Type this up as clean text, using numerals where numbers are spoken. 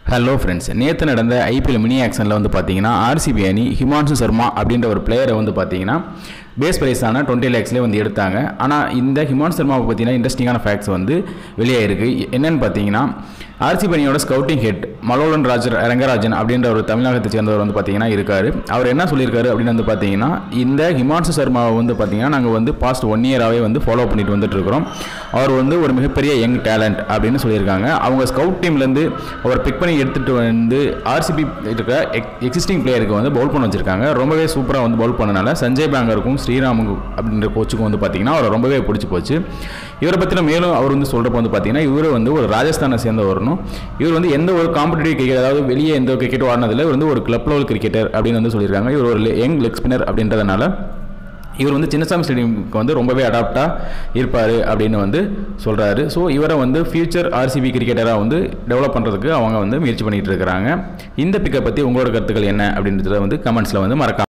Hello friends, நேற்று நடந்த IPL mini ஆக்ஷனில் வந்து பார்த்தீங்கன்னா ஆர்சிபி அணி ஹிமான்சு சர்மா அப்படின்ற ஒரு பிளேயரை வந்து பார்த்தீங்கன்னா பேஸ் ப்ரைஸான 20 lakhsலேயே வந்து எடுத்தாங்க. ஆனால் இந்த ஹிமான்சு சர்மாவை பார்த்தீங்கன்னா இன்ட்ரெஸ்டிங்கான ஃபேக்ட்ஸ் வந்து வெளியாயிருக்கு. என்னென்னு பார்த்தீங்கன்னா ஆர்சிபி அணியோட ஸ்கவுட்டிங் ஹெட் மலோலன் ரங்கராஜன் அப்படின்ற ஒரு தமிழகத்தை சேர்ந்தவர் வந்து பார்த்தீங்கன்னா இருக்கார். அவர் என்ன சொல்லியிருக்காரு அப்படின்னு வந்து பார்த்தீங்கன்னா, இந்த ஹிமான்சு சர்மாவை வந்து பார்த்தீங்கன்னா நாங்கள் வந்து பாஸ்ட் 1 year-ஆகவே வந்து ஃபாலோ பண்ணிட்டு வந்துட்டு இருக்கிறோம். அவர் வந்து ஒரு மிகப்பெரிய யங் டேலண்ட் அப்படின்னு சொல்லியிருக்காங்க. அவங்க ஸ்கவுட் டீம்லேருந்து அவர் பிக் பண்ணி எடுத்துகிட்டு வந்து ஆர்சிபி இருக்கிற எக்ஸிஸ்டிங் பிளேயருக்கு வந்து பவுல் பண்ண வச்சிருக்காங்க. ரொம்பவே சூப்பராக வந்து பவுல் பண்ணனால சஞ்சய் பேங்கருக்கும் ஸ்ரீராமுக்கு அப்படின்ற கோச்சுக்கும் வந்து பார்த்தீங்கன்னா அவரை ரொம்பவே பிடிச்சி போச்சு. இவரை பற்றின மேலும் அவர் வந்து சொல்கிறப்ப வந்து பார்த்தீங்கன்னா இவர் வந்து ஒரு ராஜஸ்தானை சேர்ந்தவரணும். இவர் வந்து எந்த ஒரு காம்படிட்டிவ் கிரிக்கெட், அதாவது வெளியே எந்த ஒரு கிரிக்கெட்டும் ஆடினதில் இவர் வந்து ஒரு கிளப் லெவல் கிரிக்கெட்டர் அப்படின்னு வந்து சொல்லியிருக்காங்க. இவர் ஒரு யங் லெக் ஸ்பின்னர் அப்படின்றதுனால இவர் வந்து சின்னசாமி ஸ்டேடியமுக்கு வந்து ரொம்பவே அடாப்டாக இருப்பார் அப்படின்னு வந்து சொல்கிறாரு. ஸோ இவரை வந்து ஃபியூச்சர் ஆர்சிபி கிரிக்கெட்டராக வந்து டெவலப் பண்ணுறதுக்கு அவங்க வந்து முயற்சி பண்ணிகிட்டு இருக்கிறாங்க. இந்த பிக்கை பற்றி உங்களோட கருத்துக்கள் என்ன அப்படின்றத வந்து கமெண்ட்ஸில் வந்து மறக்காம